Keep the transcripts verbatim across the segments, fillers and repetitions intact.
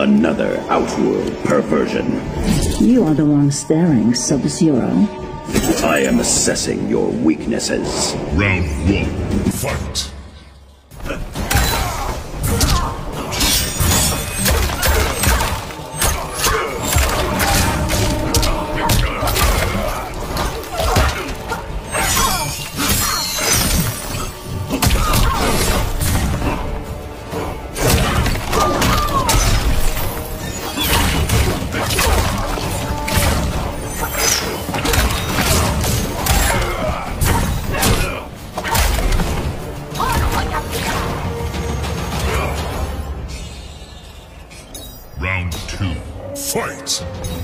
Another outworld perversion. You are the one staring, Sub-Zero. I am assessing your weaknesses. Round one, fight! Round two, fight!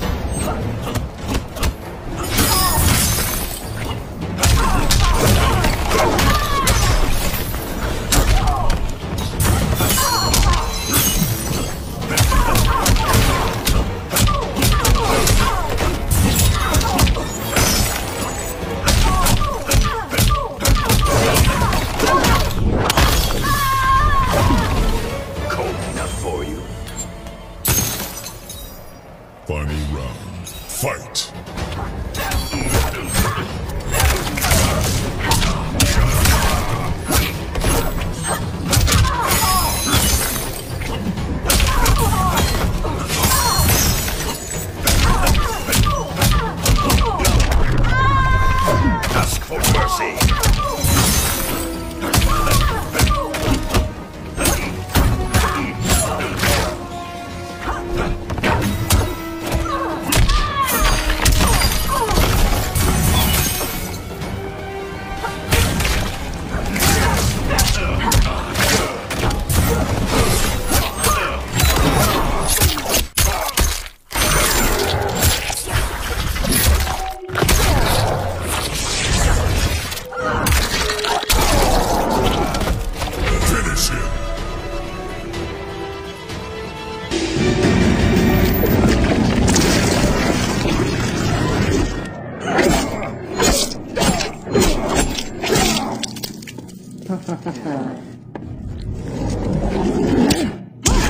Final round, fight! Ask for mercy.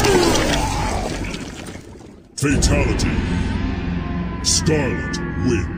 Fatality. Scarlet wins.